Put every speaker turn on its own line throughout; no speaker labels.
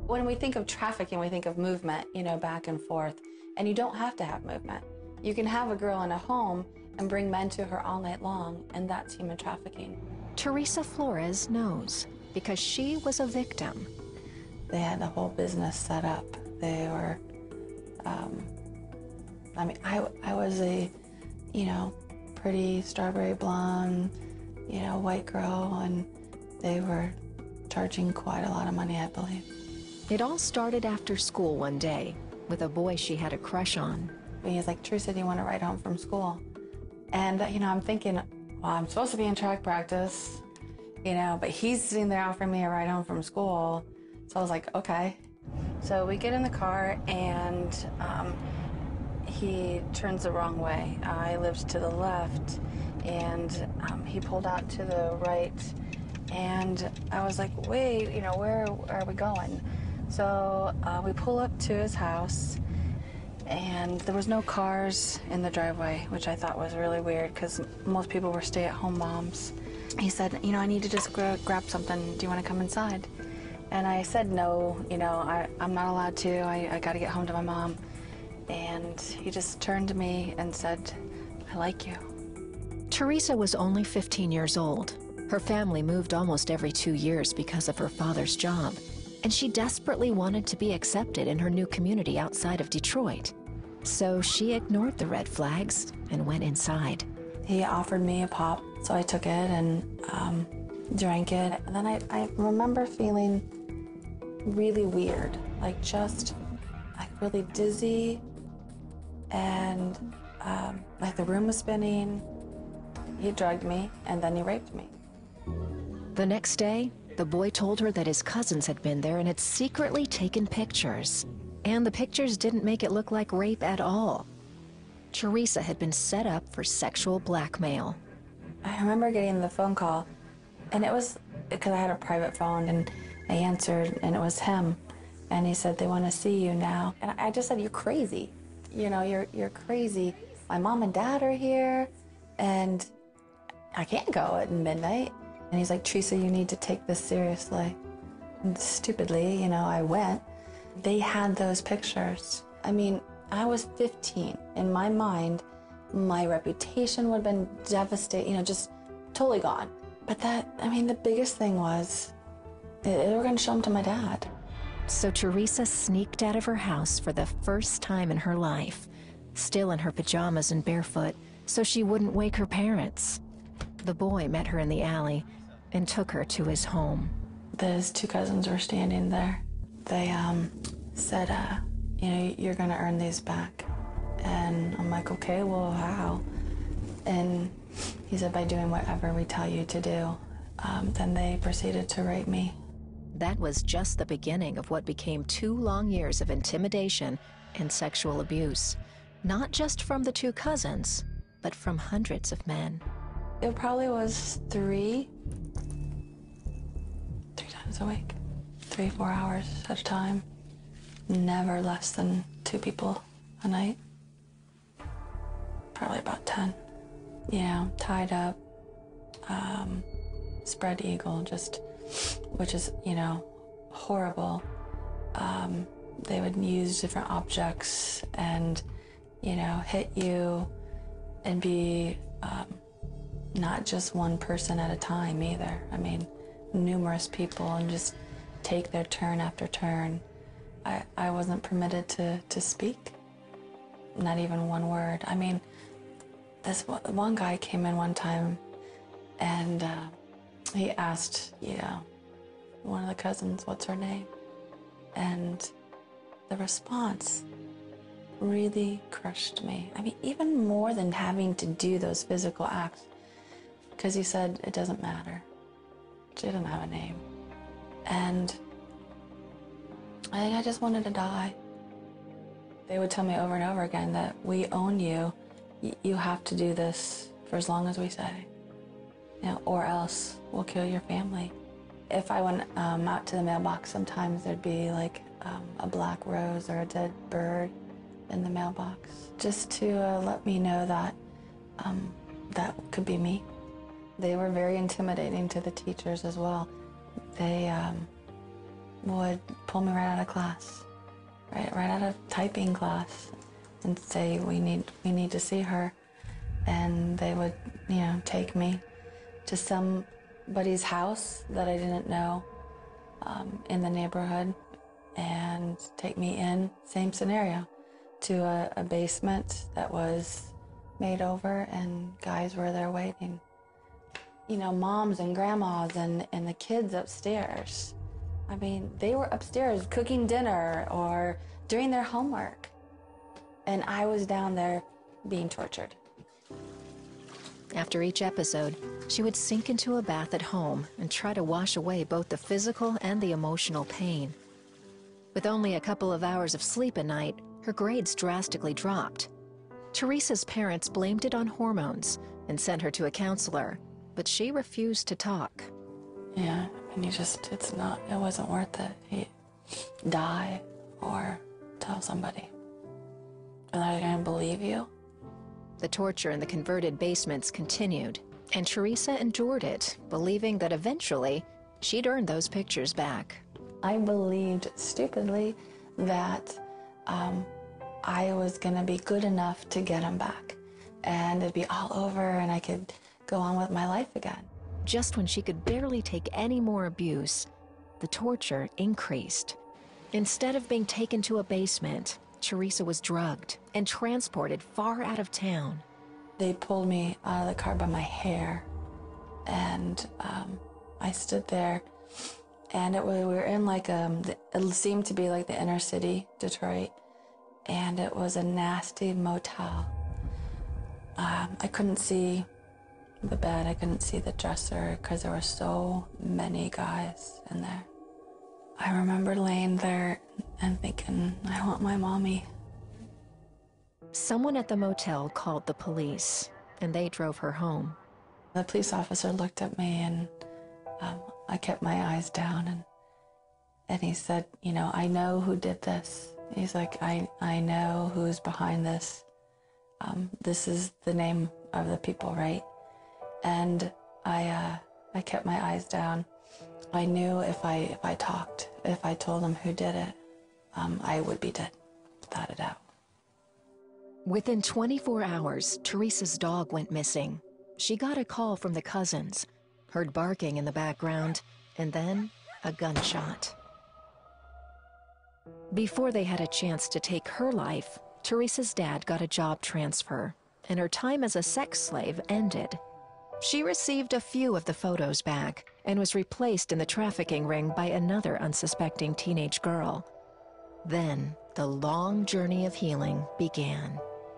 When we think of trafficking, we think of movement, you know, back and forth. And you don't have to have movement. You can have a girl in a home and bring men to her all night long, and that's human trafficking.
Teresa Flores knows because she was a victim.
They had the whole business set up. They were, I mean, I was a, you know, pretty strawberry blonde, you know, white girl, and they were charging quite a lot of money, I believe.
It all started after school one day with a boy she had a crush on.
He was like, Teresa, do you want to ride home from school? And, you know, I'm thinking, well, I'm supposed to be in track practice, you know, but he's sitting there offering me a ride home from school. So I was like, okay. So we get in the car, and he turns the wrong way. I lived to the left, and he pulled out to the right. And I was like, wait, you know, where are we going? So we pull up to his house, and there was no cars in the driveway, which I thought was really weird because most people were stay-at-home moms. He said, you know, I need to just grab something. Do you want to come inside? And I said, no, you know, I'm not allowed to. I got to get home to my mom. And he just turned to me and said, I like you.
Teresa was only 15 years old. Her family moved almost every 2 years because of her father's job, and she desperately wanted to be accepted in her new community outside of Detroit. So she ignored the red flags and went inside.
He offered me a pop, so I took it and drank it. And then I remember feeling really weird, like just like really dizzy, and like the room was spinning. He drugged me, and then he raped me.
The next day, the boy told her that his cousins had been there and had secretly taken pictures. And the pictures didn't make it look like rape at all. Teresa had been set up for sexual blackmail.
I remember getting the phone call, and it was because I had a private phone, and I answered, and it was him. And he said, they want to see you now. And I just said, you're crazy. You know, you're crazy. My mom and dad are here, and I can't go at midnight. And he's like, Teresa, you need to take this seriously. And stupidly, you know, I went. They had those pictures. I mean, I was 15. In my mind, my reputation would have been devastated, you know, just totally gone. But that, I mean, the biggest thing was they were going to show them to my dad.
So Teresa sneaked out of her house for the first time in her life, still in her pajamas and barefoot, so she wouldn't wake her parents. The boy met her in the alley and took her to his home.
His two cousins were standing there. They said, you know, you're going to earn these back. And I'm like, okay, well, how? And he said, by doing whatever we tell you to do. Then they proceeded to rape me.
That was just the beginning of what became 2 long years of intimidation and sexual abuse, not just from the two cousins, but from hundreds of men.
It probably was three times a week, 3-4 hours at a time. Never less than 2 people a night. Probably about 10. You know, tied up, spread eagle, just, which is, you know, horrible. They would use different objects and, you know, hit you and be not just one person at a time either. I mean, numerous people, and just take their turn after turn. I wasn't permitted to speak, not even one word. I mean, this one guy came in one time, and he asked, you know, one of the cousins, what's her name? And the response really crushed me. I mean, even more than having to do those physical acts, because he said, it doesn't matter. She didn't have a name. And I think I just wanted to die. They would tell me over and over again that we own you. You have to do this for as long as we say, you know, or else we'll kill your family. If I went out to the mailbox, sometimes there'd be like a black rose or a dead bird in the mailbox, just to let me know that that could be me. They were very intimidating to the teachers as well. They would pull me right out of class, right out of typing class, and say, we need to see her. And they would, you know, take me to somebody's house that I didn't know in the neighborhood and take me in, same scenario, to a basement that was made over, and guys were there waiting. You know, moms and grandmas and the kids upstairs. I mean, they were upstairs cooking dinner or doing their homework. And I was down there being tortured.
After each episode, she would sink into a bath at home and try to wash away both the physical and the emotional pain. With only a couple of hours of sleep a night, her grades drastically dropped. Teresa's parents blamed it on hormones and sent her to a counselor, but she refused to talk.
Yeah, and it wasn't worth it. You die or tell somebody. And they're gonna believe you.
The torture in the converted basements continued, and Teresa endured it, believing that eventually she'd earn those pictures back.
I believed stupidly that I was gonna be good enough to get them back, and it'd be all over and I could go on with my life again.
Just when she could barely take any more abuse, the torture increased. Instead of being taken to a basement, Teresa was drugged and transported far out of town.
They pulled me out of the car by my hair, and I stood there, and we were in like it seemed to be like the inner city, Detroit, and it was a nasty motel. I couldn't see the bed, I couldn't see the dresser because there were so many guys in there. I remember laying there and thinking, I want my mommy.
Someone at the motel called the police, and they drove her home.
The police officer looked at me, and I kept my eyes down, and he said, you know, I know who did this. He's like, I know who's behind this. This is the name of the people, right? And I kept my eyes down. I knew if I talked, if I told them who did it, I would be dead, without a doubt.
Within 24 hours, Teresa's dog went missing. She got a call from the cousins, heard barking in the background, and then a gunshot. Before they had a chance to take her life, Teresa's dad got a job transfer, and her time as a sex slave ended. She received a few of the photos back and was replaced in the trafficking ring by another unsuspecting teenage girl. Then, the long journey of healing began.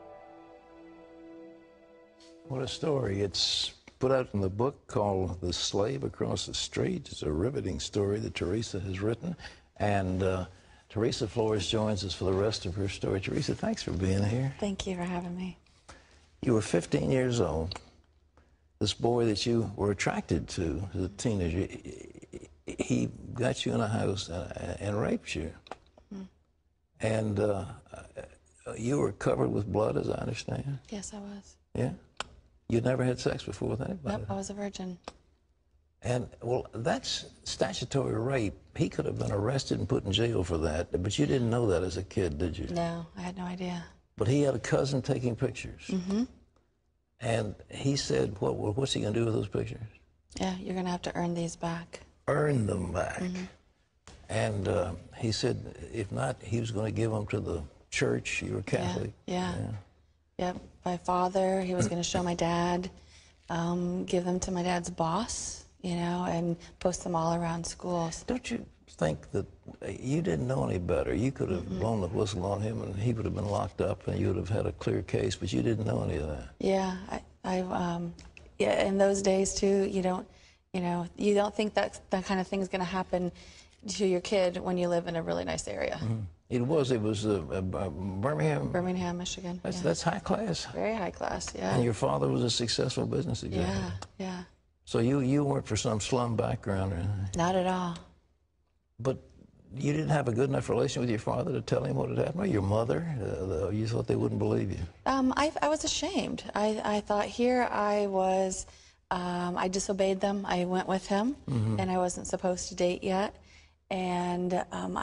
What a story. It's put out in the book called The Slave Across the Street. It's a riveting story that Teresa has written. And Teresa Flores joins us for the rest of her story. Teresa, thanks for being here.
Thank you for having me.
You were 15 years old. This boy that you were attracted to as a teenager, he got you in a house and raped you. Mm. And you were covered with blood, as I understand.
Yes, I was.
Yeah? You'd never had sex before with anybody?
Nope, I was a virgin.
And, well, that's statutory rape. He could have been arrested and put in jail for that, but you didn't know that as a kid, did you?
No, I had no idea.
But he had a cousin taking pictures.
Mm-hmm.
And he said, what's he going to do with those pictures?
Yeah, you're going to have to earn these back.
Earn them back.
Mm-hmm.
And he said, if not, he was going to give them to the church. You were Catholic.
Yeah. Yep, my father, he was going to show my dad, give them to my dad's boss, you know, and post them all around schools.
Don't you think that you didn't know any better? You could have blown the whistle on him and he would have been locked up and you would have had a clear case, but you didn't know any of that.
Yeah, yeah, in those days too, you don't think that kind of thing is going to happen to your kid when you live in a really nice area.
Mm-hmm. It was Birmingham?
Birmingham, Michigan.
That's high class.
Very high class, yeah.
And your father was a successful business executive.
Yeah.
So you weren't for some slum background or anything?
Not at all.
But you didn't have a good enough relation with your father to tell him what had happened? Or your mother? You thought they wouldn't believe you?
I was ashamed. I thought here I was, I disobeyed them. I went with him, and I wasn't supposed to date yet. and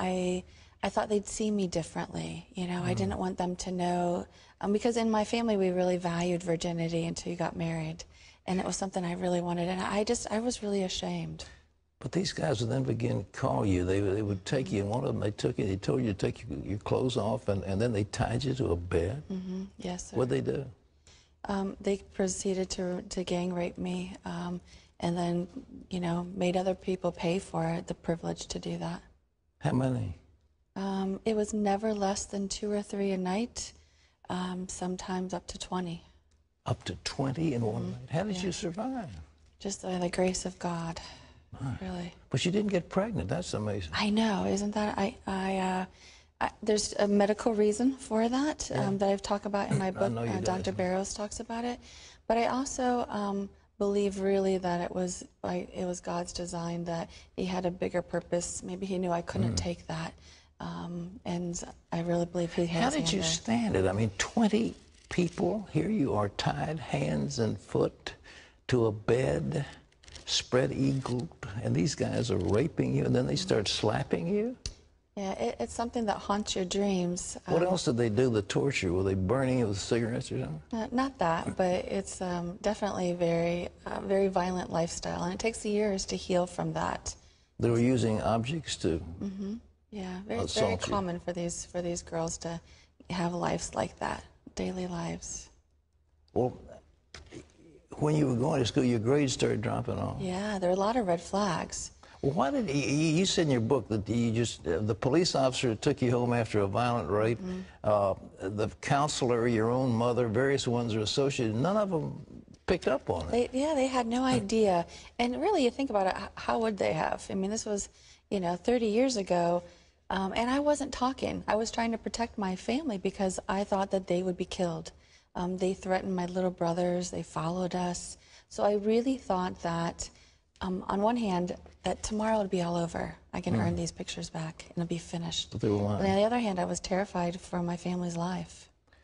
I thought they'd see me differently. You know, I didn't want them to know, because in my family we really valued virginity until you got married, and it was something I really wanted, and I was really ashamed.
But these guys would then begin to call you. They would take you, and one of them, they told you to take your clothes off, and then they tied you to a bed?
Mm-hmm. Yes, sir.
What'd they do?
They proceeded to gang rape me, and then, you know, made other people pay for it, the privilege to do that.
How many?
It was never less than 2 or 3 a night, sometimes up to 20.
Up to 20 in one night? How did you survive?
Just by the grace of God, really.
But you didn't get pregnant. That's amazing.
I know, isn't that? There's a medical reason for that that I've talked about in my book. Dr. Barrows talks about it. But I also believe really that it was God's design, that He had a bigger purpose. Maybe He knew I couldn't take that. And I really believe He has.
How did you stand it? I mean, 20 people, here you are tied hands and foot to a bed, spread eagled, and these guys are raping you, and then they start slapping you?
Yeah, it's something that haunts your dreams.
What else did they do, the torture? Were they burning you with cigarettes or something?
Not that, but it's definitely very violent lifestyle, and it takes years to heal from that.
They were using objects to
Yeah, very common for these girls to have lives like that, daily lives.
Well, when you were going to school, your grades started dropping off.
Yeah, there were a lot of red flags.
Well, why did you said in your book that you just the police officer took you home after a violent rape, the counselor, your own mother, various ones are associated. None of them picked up on it.
They had no idea. And really, you think about it, how would they have? I mean, this was, 30 years ago, and I wasn't talking. I was trying to protect my family because I thought that they would be killed. They threatened my little brothers. They followed us. So I really thought that, on one hand, that tomorrow would be all over. I can earn these pictures back and it'll be finished.
But they were lying.
But on the other hand, I was terrified for my family's life.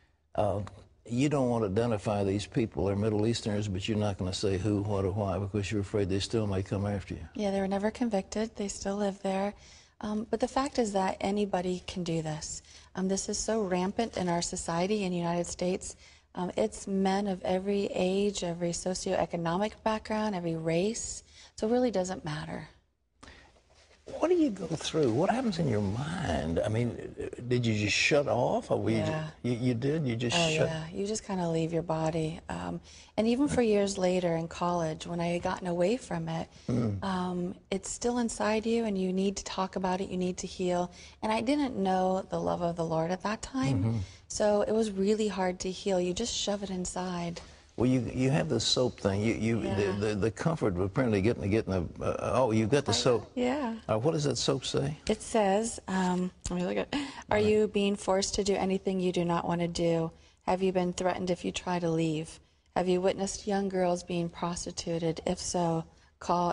You don't want to identify these people. They're Middle Easterners, but you're not going to say who, what, or why because you're afraid they still may come after you.
Yeah, they were never convicted. They still live there. But the fact is that anybody can do this. This is so rampant in our society in the United States. It's men of every age, every socioeconomic background, every race. So it really doesn't matter.
What do you go through? What happens in your mind? I mean, did you just shut off? Or you did? You just shut?
Yeah, you just kind of leave your body. And even for years later in college, when I had gotten away from it, it's still inside you and you need to talk about it, you need to heal. And I didn't know the love of the Lord at that time, so it was really hard to heal. You just shove it inside.
Well, you have the soap thing. The comfort of apparently getting you've got the soap.
Yeah.
What does that soap say?
It says, let me look at. Are you being forced to do anything you do not want to do? Have you been threatened if you try to leave? Have you witnessed young girls being prostituted? If so, call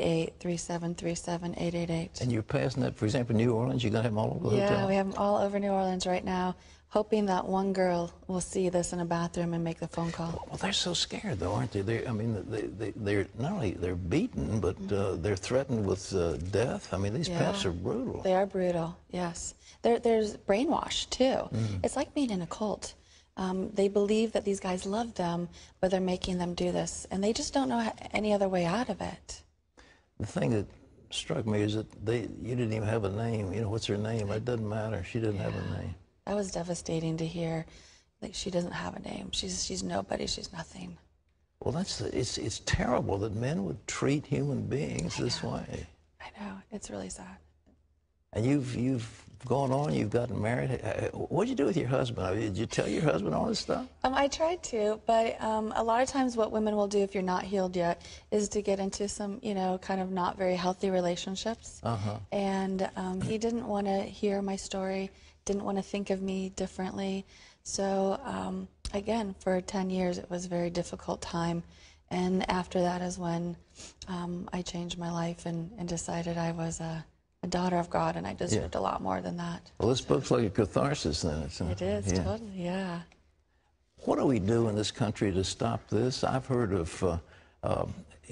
888-3737-888.
And you're passing that, for example, New Orleans. You're gonna have them all over the hotel.
Yeah, we have them all over New Orleans right now, hoping that one girl will see this in a bathroom and make the phone call. Well,
they're so scared, though, aren't they? I mean, they're not only they're beaten, but they're threatened with death. I mean, these pimps are brutal.
They are brutal. Yes, there's brainwash too. It's like being in a cult. They believe that these guys love them, but they're making them do this, and they just don't know any other way out of it.
The thing that struck me is that you didn't even have a name. What's her name? It doesn't matter. She didn't have a name.
That was devastating to hear. Like, she doesn't have a name. She's nobody. She's nothing.
Well, it's terrible that men would treat human beings this way.
I know. It's really sad.
And you've gone on. You've gotten married. What'd you do with your husband? Did you tell your husband all this stuff?
I tried to, but a lot of times what women will do if you're not healed yet is to get into some, kind of not very healthy relationships. And he didn't want to hear my story. Didn't want to think of me differently. So again, for 10 years, it was a very difficult time. And after that is when I changed my life and decided I was a daughter of God and I deserved a lot more than that.
Well, this book's like a catharsis then.
It is, totally, yeah.
What do we do in this country to stop this? I've heard of,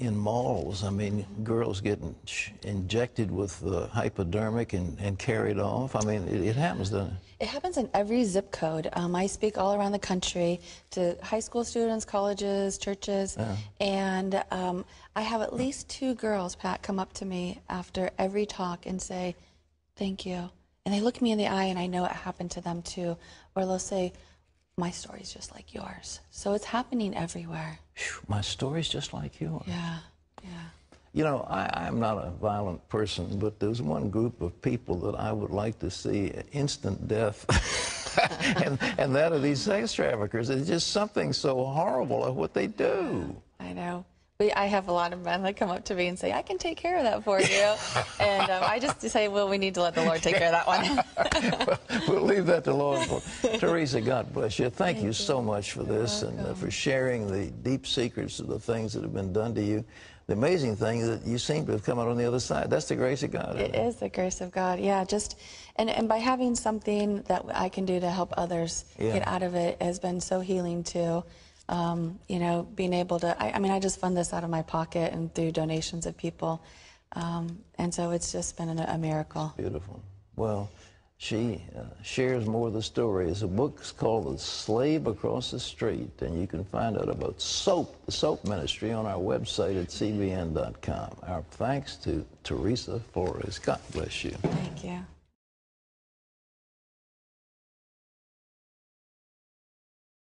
in malls. I mean, girls getting injected with hypodermic and carried off. I mean, it happens, doesn't it?
It happens in every zip code. I speak all around the country to high school students, colleges, churches, and I have at least 2 girls, Pat, come up to me after every talk and say, thank you. And they look me in the eye and I know it happened to them too. Or they'll say, my story's just like yours. So it's happening everywhere.
My story's just like yours.
Yeah, yeah.
You know, I'm not a violent person, but there's one group of people that I would like to see instant death. and that of these sex traffickers. It's just something so horrible of what they do.
I know. I have a lot of men that come up to me and say, I can take care of that for you. And I just say, well, we need to let the Lord take care of that one.
We'll leave that to Lord. Teresa, God bless you. Thank you so much for this and for sharing the deep secrets of the things that have been done to you. The amazing thing is that you seem to have come out on the other side. That's the grace of God.
It is the grace of God, yeah. Just and by having something that I can do to help others get out of it has been so healing too. You know, being able to, I mean, I just fund this out of my pocket and through donations of people. And so it's just been a miracle.
Beautiful. Well, she shares more of the story. It's a book called The Slave Across the Street, and you can find out about SOAP, the SOAP ministry, on our website at cbn.com. Our thanks to Teresa Flores. God bless you.
Thank you.